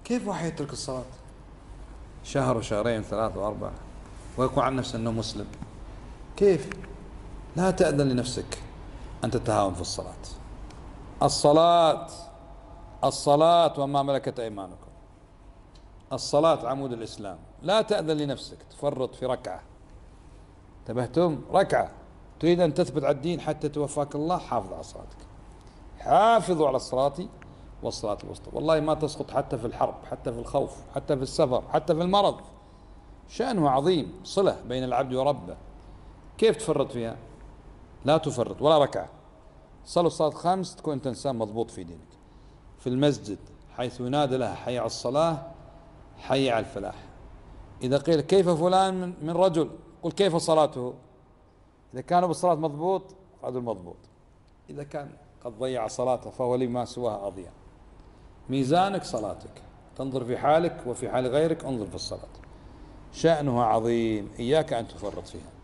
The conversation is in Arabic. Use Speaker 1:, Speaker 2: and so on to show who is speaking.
Speaker 1: كيف واحد يترك الصلاة شهر وشهرين ثلاثة وأربعة ويقول عن نفسه أنه مسلم؟ كيف؟ لا تأذن لنفسك أن تتهاون في الصلاة. الصلاة، الصلاة وما ملكت أيمانكم. الصلاة عمود الإسلام، لا تأذن لنفسك تفرط في ركعة. انتبهتم؟ ركعة. تريد أن تثبت على الدين حتى توفاك الله، حافظ على صلاتك. حافظوا على الصلاة والصلاة الوسطى، والله ما تسقط حتى في الحرب، حتى في الخوف، حتى في السفر، حتى في المرض. شأنه عظيم، صلة بين العبد وربه. كيف تفرط فيها؟ لا تفرط ولا ركعة. صلوا الصلاة خمس، تكون أنت إنسان مضبوط في دينك. في المسجد حيث ينادى لها حي على الصلاة، حي على الفلاح. إذا قيل كيف فلان من رجل، قل كيف صلاته. إذا كان بالصلاة مضبوط رجل مضبوط، إذا كان قد ضيع صلاته فهو لما سواها أضيع. ميزانك صلاتك، تنظر في حالك وفي حال غيرك، انظر في الصلاة. شأنها عظيم، إياك أن تفرط فيها.